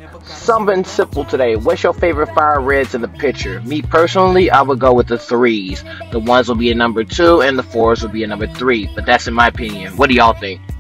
Something simple today. What's your favorite fire reds in the picture? Me personally, I would go with the threes. The ones will be a number two, and the fours will be a number three. But that's in my opinion. What do y'all think?